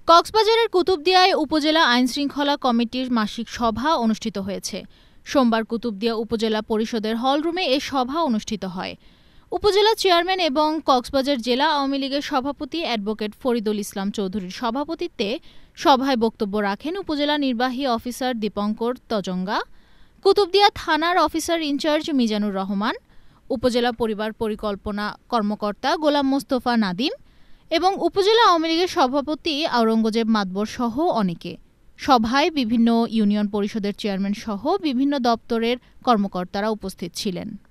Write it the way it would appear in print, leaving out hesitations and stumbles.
কক্সবাজারের কুতুবদিয়ায় উপজেলা আইনশৃঙ্খলা কমিটির মাসিক সভা অনুষ্ঠিত হয়েছে। সোমবার কুতুবদিয়া উপজেলা পরিষদের হলরুমে এ সভা অনুষ্ঠিত হয়। উপজেলা চেয়ারম্যান এবং কক্সবাজার জেলা আওয়ামী লীগের সভাপতি অ্যাডভোকেট ফরিদুল ইসলাম চৌধুরীর সভাপতিত্বে সভায় বক্তব্য রাখেন উপজেলা নির্বাহী অফিসার দীপঙ্কর তজঙ্গা, কুতুবদিয়া থানার অফিসার ইনচার্জ মিজানুর রহমান, উপজেলা পরিবার পরিকল্পনা কর্মকর্তা গোলাম মোস্তফা নাদিম এবং উপজেলা আওয়ামী লীগের সভাপতি আওরঙ্গজেব মাতবর সহ অনেকে। সভায় বিভিন্ন ইউনিয়ন পরিষদের চেয়ারম্যান সহ বিভিন্ন দপ্তরের কর্মকর্তারা উপস্থিত ছিলেন।